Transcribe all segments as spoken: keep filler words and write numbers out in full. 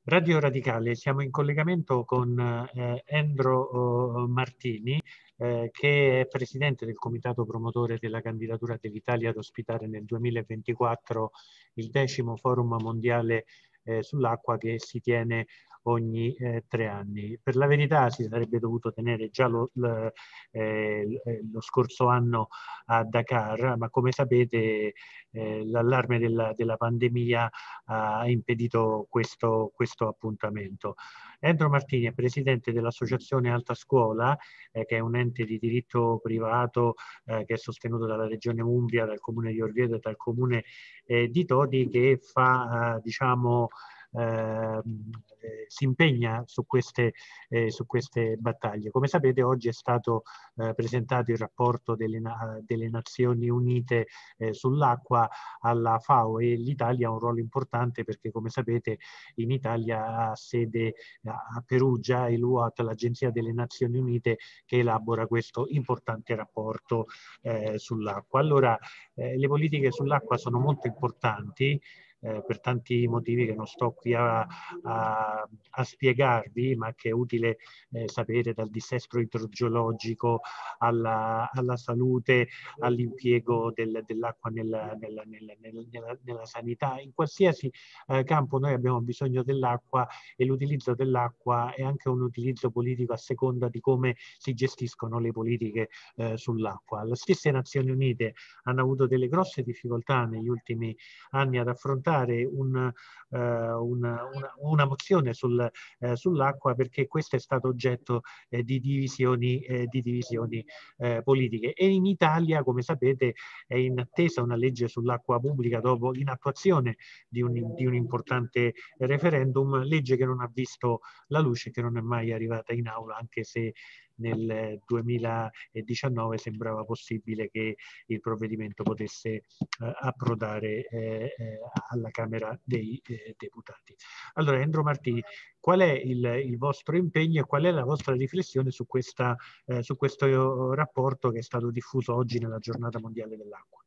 Radio Radicale, siamo in collegamento con eh, Endro oh, Martini, eh, che è presidente del comitato promotore della candidatura dell'Italia ad ospitare nel duemilaventiquattro il decimo forum mondiale eh, sull'acqua che si tiene ogni eh, tre anni. Per la verità si sarebbe dovuto tenere già lo, lo, eh, lo scorso anno a Dakar, ma come sapete eh, l'allarme della, della pandemia ha impedito questo, questo appuntamento. Endro Martini è presidente dell'Associazione Alta Scuola, eh, che è un ente di diritto privato eh, che è sostenuto dalla Regione Umbria, dal Comune di Orvieto e dal Comune eh, di Todi, che fa, eh, diciamo, eh, si impegna su queste, eh, su queste battaglie. Come sapete, oggi è stato eh, presentato il rapporto delle, delle Nazioni Unite eh, sull'acqua alla FAO, e l'Italia ha un ruolo importante perché, come sapete, in Italia ha sede a Perugia il U A T, l'Agenzia delle Nazioni Unite, che elabora questo importante rapporto eh, sull'acqua. Allora, eh, le politiche sull'acqua sono molto importanti. Eh, per tanti motivi che non sto qui a, a, a spiegarvi, ma che è utile eh, sapere, dal dissesto idrogeologico alla, alla salute, all'impiego del, dell'acqua nella, nella, nella, nella, nella sanità. In qualsiasi eh, campo noi abbiamo bisogno dell'acqua, e l'utilizzo dell'acqua è anche un utilizzo politico a seconda di come si gestiscono le politiche eh, sull'acqua. Le stesse Nazioni Unite hanno avuto delle grosse difficoltà negli ultimi anni ad affrontare un, uh, una, una, una mozione sul, uh, sull'acqua, perché questo è stato oggetto eh, di divisioni, eh, di divisioni eh, politiche. E in Italia, come sapete, è in attesa una legge sull'acqua pubblica dopo, in attuazione di un, di un importante referendum, legge che non ha visto la luce, che non è mai arrivata in aula, anche se nel duemiladiciannove sembrava possibile che il provvedimento potesse eh, approdare eh, eh, alla Camera dei eh, Deputati. Allora, Endro Martini, qual è il, il vostro impegno e qual è la vostra riflessione su, questa, eh, su questo rapporto che è stato diffuso oggi nella Giornata Mondiale dell'Acqua?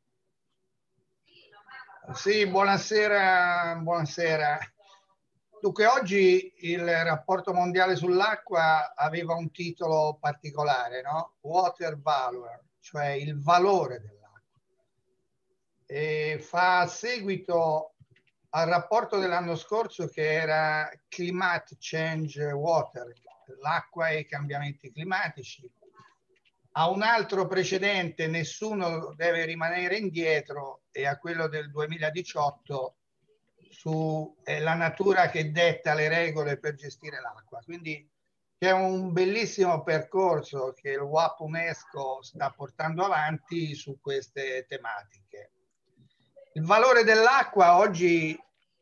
Sì, buonasera, buonasera. Dunque, oggi il rapporto mondiale sull'acqua aveva un titolo particolare, no? Water Value, cioè il valore dell'acqua. E fa seguito al rapporto dell'anno scorso, che era Climate Change Water, l'acqua e i cambiamenti climatici. A un altro precedente, Nessuno deve rimanere indietro, e a quello del duemiladiciotto su eh, la natura che detta le regole per gestire l'acqua. Quindi c'è un bellissimo percorso che il W A P UNESCO sta portando avanti su queste tematiche. Il valore dell'acqua oggi,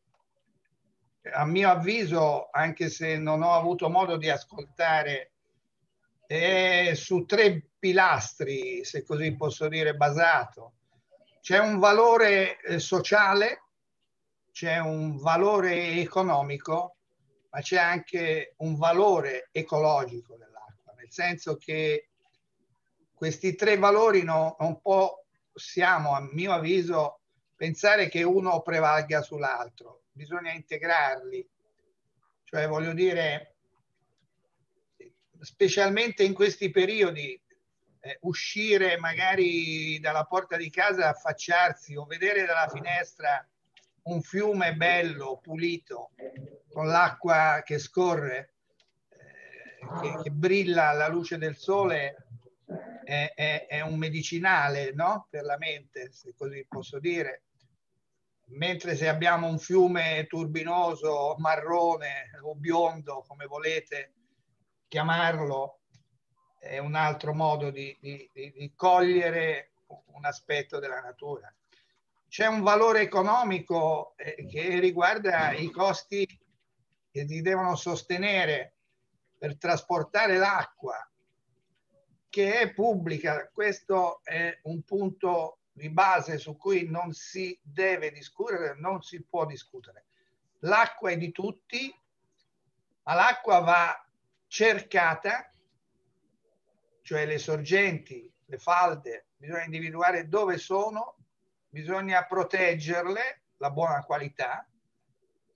a mio avviso, anche se non ho avuto modo di ascoltare, è su tre pilastri, se così posso dire, basato. C'è un valore eh, sociale, c'è un valore economico, ma c'è anche un valore ecologico dell'acqua, nel senso che questi tre valori no, non possiamo, a mio avviso, pensare che uno prevalga sull'altro. Bisogna integrarli. Cioè, voglio dire, specialmente in questi periodi, eh, uscire magari dalla porta di casa, affacciarsi o vedere dalla finestra un fiume bello, pulito, con l'acqua che scorre, eh, che, che brilla alla luce del sole, è, è, è un medicinale, no? Per la mente, se così posso dire. Mentre se abbiamo un fiume turbinoso, marrone o biondo, come volete chiamarlo, è un altro modo di, di, di cogliere un aspetto della natura. C'è un valore economico eh, che riguarda i costi che si devono sostenere per trasportare l'acqua, che è pubblica. Questo è un punto di base su cui non si deve discutere, non si può discutere. L'acqua è di tutti, ma l'acqua va cercata, cioè le sorgenti, le falde, bisogna individuare dove sono, bisogna proteggerle, la buona qualità,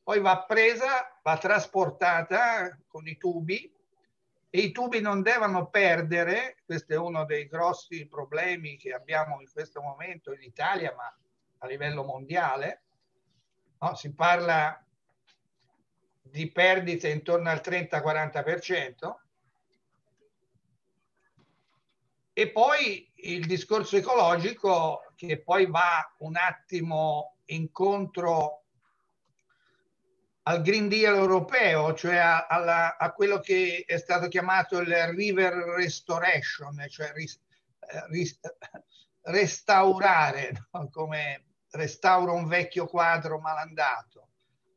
poi va presa, va trasportata con i tubi, e i tubi non devono perdere, questo è uno dei grossi problemi che abbiamo in questo momento in Italia, ma a livello mondiale, no? Si parla di perdite intorno al trenta quaranta per cento. E poi il discorso ecologico, che poi va un attimo incontro al Green Deal europeo, cioè a, alla, a quello che è stato chiamato il river restoration, cioè ris, ris, restaurare, no? Come restauro un vecchio quadro malandato.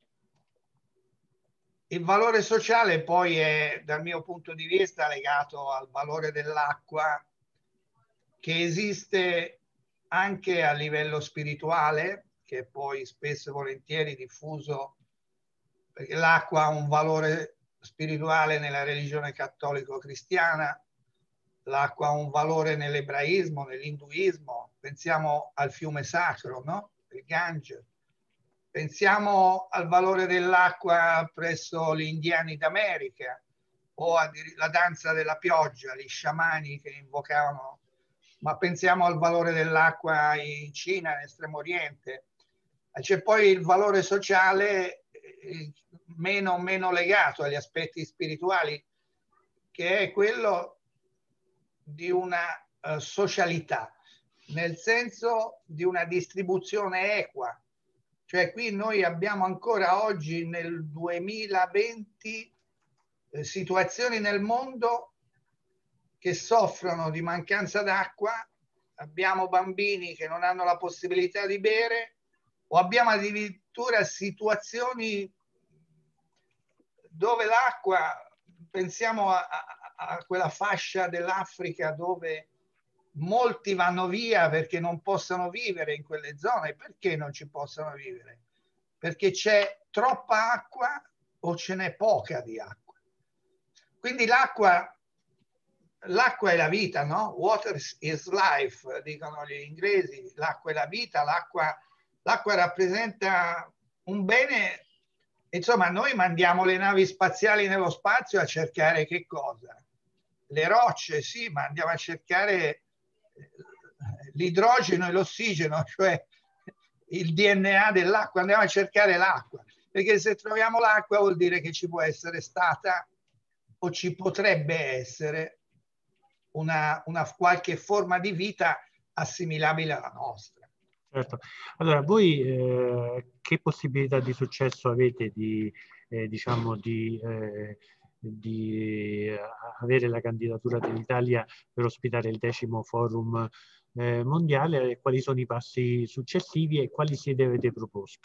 Il valore sociale poi è, dal mio punto di vista, legato al valore dell'acqua, che esiste anche a livello spirituale, che è poi spesso e volentieri diffuso, perché l'acqua ha un valore spirituale nella religione cattolico-cristiana, l'acqua ha un valore nell'ebraismo, nell'induismo. Pensiamo al fiume sacro, no? Il Gange. Pensiamo al valore dell'acqua presso gli indiani d'America, o alla danza della pioggia, gli sciamani che invocavano, ma pensiamo al valore dell'acqua in Cina, in Estremo Oriente. C'è poi il valore sociale meno, meno legato agli aspetti spirituali, che è quello di una uh, socialità, nel senso di una distribuzione equa. Cioè qui noi abbiamo ancora oggi nel duemilaventi eh, situazioni nel mondo che soffrono di mancanza d'acqua, abbiamo bambini che non hanno la possibilità di bere, o abbiamo addirittura situazioni dove l'acqua, pensiamo a, a, a quella fascia dell'Africa dove molti vanno via perché non possono vivere in quelle zone. Perché non ci possono vivere? Perché c'è troppa acqua o ce n'è poca di acqua. Quindi l'acqua l'acqua è la vita, no? Water is life, dicono gli inglesi. L'acqua è la vita, l'acqua l'acqua rappresenta un bene. Insomma, noi mandiamo le navi spaziali nello spazio a cercare che cosa? Le rocce, sì, ma andiamo a cercare l'idrogeno e l'ossigeno, cioè il D N A dell'acqua, andiamo a cercare l'acqua, perché se troviamo l'acqua vuol dire che ci può essere stata o ci potrebbe essere una, una qualche forma di vita assimilabile alla nostra. Certo. Allora, voi eh, che possibilità di successo avete di, eh, diciamo, di, eh, di avere la candidatura dell'Italia per ospitare il decimo forum eh, mondiale, e quali sono i passi successivi e quali siete avete proposto?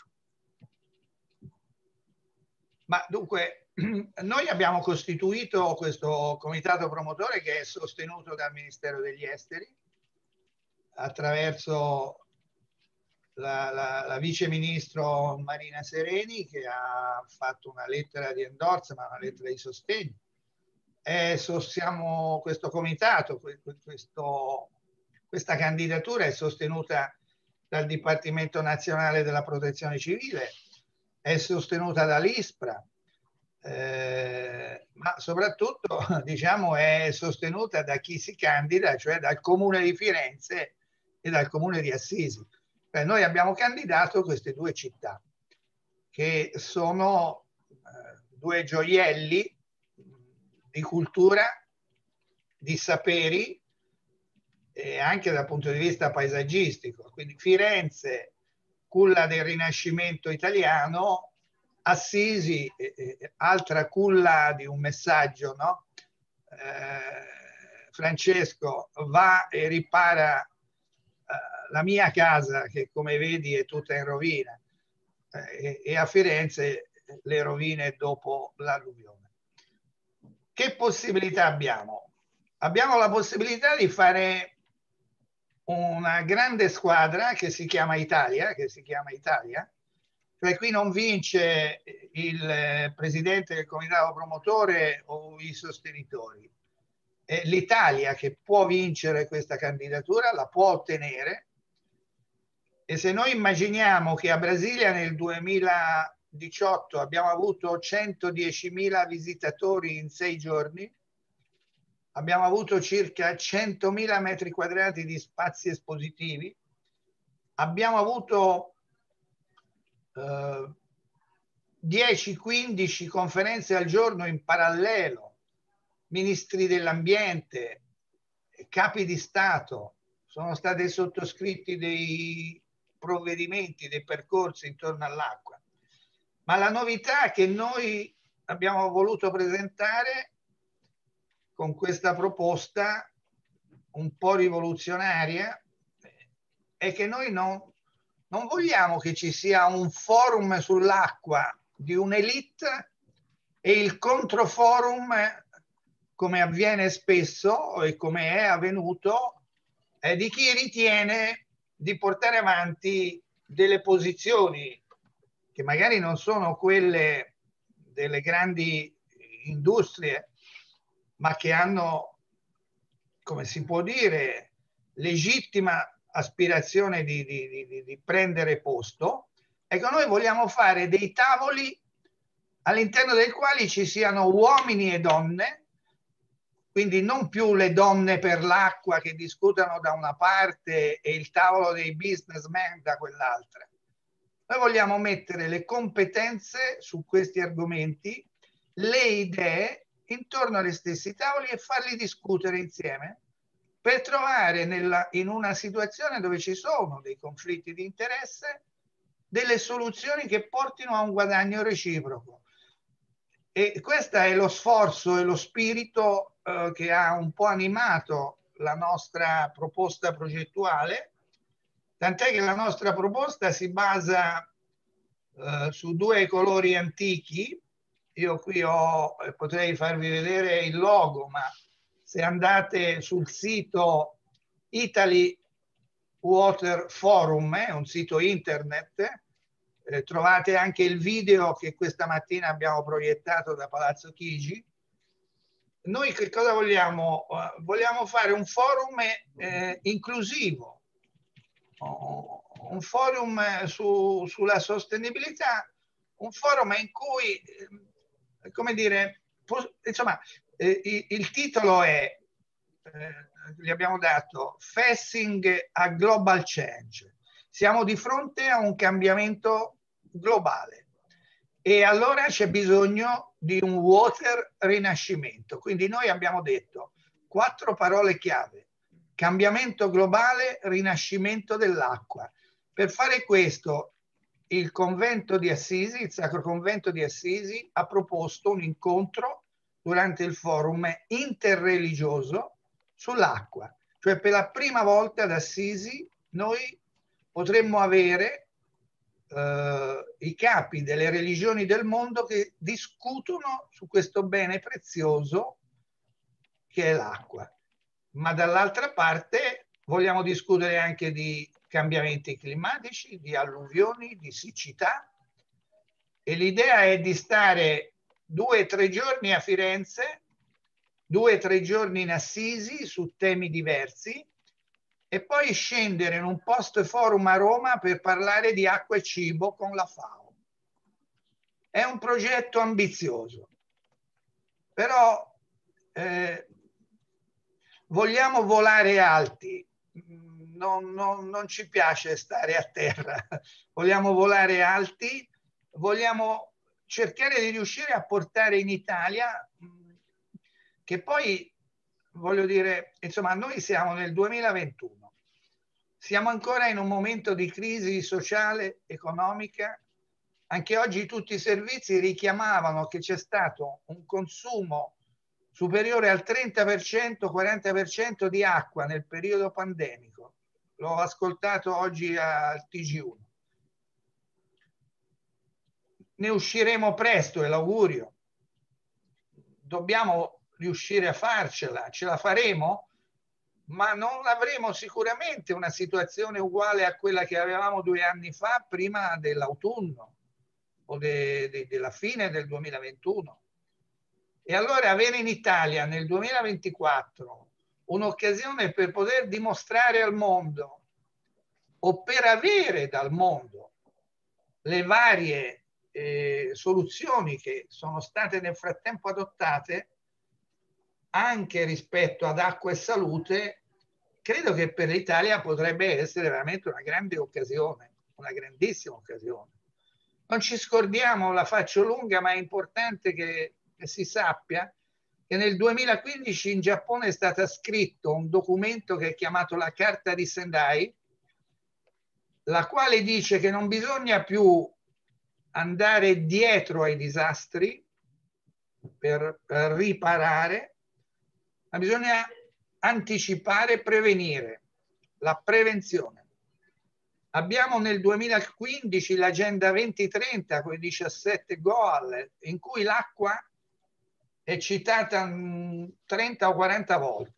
Ma dunque, noi abbiamo costituito questo comitato promotore che è sostenuto dal Ministero degli Esteri attraverso la, la, la vice ministro Marina Sereni, che ha fatto una lettera di endorsement, una lettera di sostegno. E siamo, questo comitato, questo, questa candidatura è sostenuta dal Dipartimento Nazionale della Protezione Civile, è sostenuta dall'ISPRA, eh, ma soprattutto, diciamo, è sostenuta da chi si candida, cioè dal Comune di Firenze e dal Comune di Assisi. Cioè, noi abbiamo candidato queste due città, che sono eh, due gioielli di cultura, di saperi, e anche dal punto di vista paesaggistico. Quindi Firenze, culla del Rinascimento italiano, Assisi, eh, altra culla di un messaggio, no? Eh, Francesco va e ripara eh, la mia casa, che come vedi è tutta in rovina, eh, e a Firenze le rovine dopo l'alluvione. Che possibilità abbiamo? Abbiamo la possibilità di fare una grande squadra che si chiama Italia, che si chiama Italia, cioè qui non vince il presidente del comitato promotore o i sostenitori. È l'Italia che può vincere questa candidatura, la può ottenere. E se noi immaginiamo che a Brasilia nel duemila duemiladiciotto abbiamo avuto centodiecimila visitatori in sei giorni, abbiamo avuto circa centomila metri quadrati di spazi espositivi, abbiamo avuto eh, dieci quindici conferenze al giorno in parallelo, ministri dell'ambiente, capi di Stato, sono stati sottoscritti dei provvedimenti, dei percorsi intorno all'acqua. Ma la novità che noi abbiamo voluto presentare con questa proposta un po' rivoluzionaria è che noi non, non vogliamo che ci sia un forum sull'acqua di un'elite e il controforum, come avviene spesso e come è avvenuto, è di chi ritiene di portare avanti delle posizioni che magari non sono quelle delle grandi industrie, ma che hanno, come si può dire, legittima aspirazione di, di, di, di prendere posto. Ecco, noi vogliamo fare dei tavoli all'interno dei quali ci siano uomini e donne, quindi non più le donne per l'acqua che discutono da una parte e il tavolo dei businessmen da quell'altra. Noi vogliamo mettere le competenze su questi argomenti, le idee intorno agli stessi tavoli e farli discutere insieme per trovare nella, in una situazione dove ci sono dei conflitti di interesse delle soluzioni che portino a un guadagno reciproco. E questo è lo sforzo e lo spirito eh, che ha un po' animato la nostra proposta progettuale, tant'è che la nostra proposta si basa eh, su due colori antichi. Io qui ho, eh, potrei farvi vedere il logo, ma se andate sul sito Italy Water Forum, è eh, un sito internet, Eh, trovate anche il video che questa mattina abbiamo proiettato da Palazzo Chigi. Noi che cosa vogliamo? Uh, vogliamo fare un forum eh, inclusivo, oh, un forum su, sulla sostenibilità, un forum in cui, eh, come dire, insomma, eh, il, il titolo è, eh, gli abbiamo dato Facing a Global Change. Siamo di fronte a un cambiamento globale e allora c'è bisogno di un water rinascimento. Quindi noi abbiamo detto quattro parole chiave: cambiamento globale, rinascimento dell'acqua. Per fare questo il convento di Assisi, il Sacro Convento di Assisi, ha proposto un incontro durante il forum interreligioso sull'acqua. Cioè per la prima volta ad Assisi noi potremmo avere eh, i capi delle religioni del mondo che discutono su questo bene prezioso che è l'acqua. Ma dall'altra parte vogliamo discutere anche di cambiamenti climatici, di alluvioni, di siccità, e l'idea è di stare due o tre giorni a Firenze, due o tre giorni in Assisi su temi diversi e poi scendere in un post forum a Roma per parlare di acqua e cibo con la FAO. È un progetto ambizioso, però eh, vogliamo volare alti, non, non, non ci piace stare a terra, vogliamo volare alti, vogliamo cercare di riuscire a portare in Italia, che poi, voglio dire, insomma, noi siamo nel duemilaventuno, siamo ancora in un momento di crisi sociale, economica. Anche oggi tutti i servizi richiamavano che c'è stato un consumo superiore al trenta per cento, quaranta per cento di acqua nel periodo pandemico. L'ho ascoltato oggi al T G uno. Ne usciremo presto, è l'augurio. Dobbiamo riuscire a farcela, ce la faremo, ma non avremo sicuramente una situazione uguale a quella che avevamo due anni fa, prima dell'autunno o de, de, della fine del duemilaventuno. E allora avere in Italia nel duemilaventiquattro un'occasione per poter dimostrare al mondo o per avere dal mondo le varie eh, soluzioni che sono state nel frattempo adottate anche rispetto ad acqua e salute, credo che per l'Italia potrebbe essere veramente una grande occasione, una grandissima occasione. Non ci scordiamo, la faccio lunga, ma è importante che, che si sappia che nel duemilaquindici in Giappone è stato scritto un documento che è chiamato la Carta di Sendai, la quale dice che non bisogna più andare dietro ai disastri per, per riparare, ma bisogna anticipare e prevenire, la prevenzione. Abbiamo nel duemilaquindici l'Agenda duemilatrenta con i diciassette goal, in cui l'acqua è citata trenta o quaranta volte.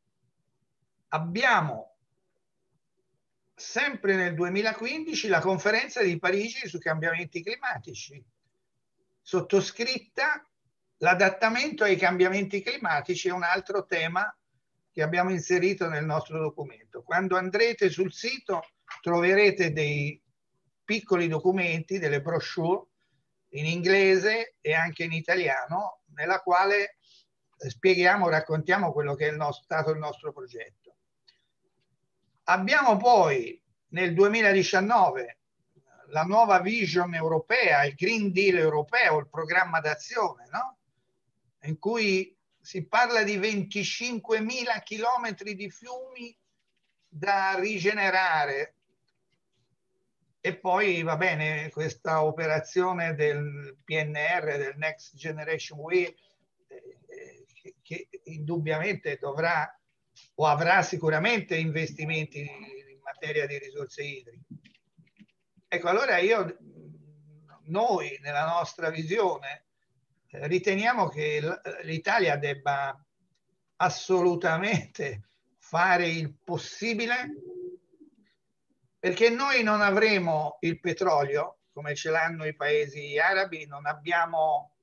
Abbiamo sempre nel duemilaquindici la conferenza di Parigi sui cambiamenti climatici, sottoscritta. L'adattamento ai cambiamenti climatici è un altro tema che abbiamo inserito nel nostro documento. Quando andrete sul sito troverete dei piccoli documenti, delle brochure in inglese e anche in italiano, nella quale spieghiamo, raccontiamo quello che è il nostro, stato il nostro progetto. Abbiamo poi nel duemiladiciannove la nuova vision europea, il Green Deal europeo, il programma d'azione, no? In cui si parla di venticinquemila chilometri di fiumi da rigenerare. E poi va bene questa operazione del P N R, del Next Generation W E, eh, che, che indubbiamente dovrà o avrà sicuramente investimenti in materia di risorse idriche. Ecco, allora io, noi nella nostra visione eh, riteniamo che l'Italia debba assolutamente fare il possibile, perché noi non avremo il petrolio come ce l'hanno i paesi arabi, non abbiamo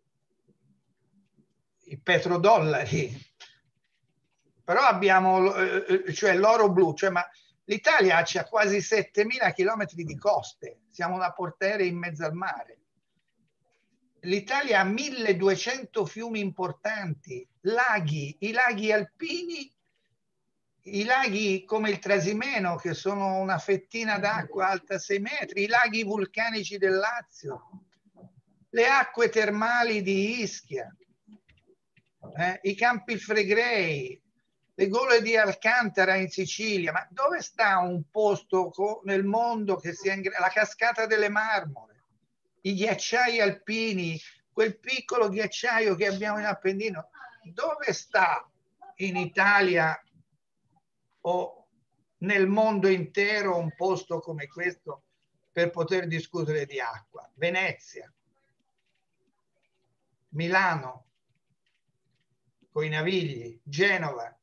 i petrodollari, però abbiamo eh, cioè l'oro blu, cioè, ma l'Italia ha quasi settemila chilometri di coste, siamo una portiere in mezzo al mare. L'Italia ha milleduecento fiumi importanti, laghi, i laghi alpini, i laghi come il Trasimeno, che sono una fettina d'acqua alta sei metri, i laghi vulcanici del Lazio, le acque termali di Ischia, eh, i Campi Flegrei, le gole di Alcantara in Sicilia. Ma dove sta un posto nel mondo che sia in la Cascata delle Marmore, i ghiacciai alpini, quel piccolo ghiacciaio che abbiamo in Appennino? Dove sta in Italia o nel mondo intero un posto come questo per poter discutere di acqua? Venezia, Milano, coi Navigli, Genova.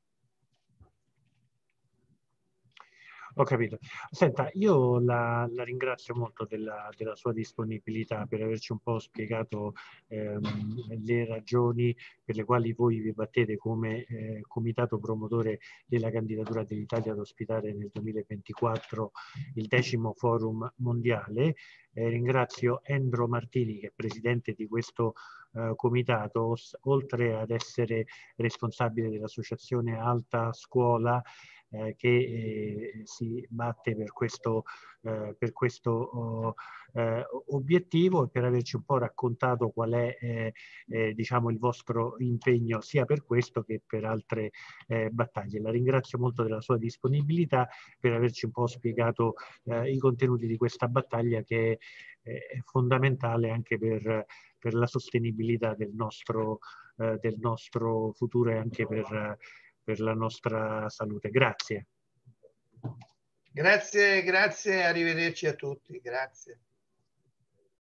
Ho capito. Senta, io la, la ringrazio molto della, della sua disponibilità per averci un po' spiegato ehm, le ragioni per le quali voi vi battete come eh, comitato promotore della candidatura dell'Italia ad ospitare nel duemilaventiquattro il decimo forum mondiale. Eh, ringrazio Endro Martini, che è presidente di questo eh, comitato, oltre ad essere responsabile dell'associazione Alta Scuola, Eh, che eh, si batte per questo, eh, per questo oh, eh, obiettivo, e per averci un po' raccontato qual è eh, eh, diciamo il vostro impegno sia per questo che per altre eh, battaglie. La ringrazio molto della sua disponibilità, per averci un po' spiegato eh, i contenuti di questa battaglia, che è, è fondamentale anche per, per la sostenibilità del nostro, eh, del nostro futuro e anche per per la nostra salute. Grazie. Grazie, grazie, arrivederci a tutti. Grazie.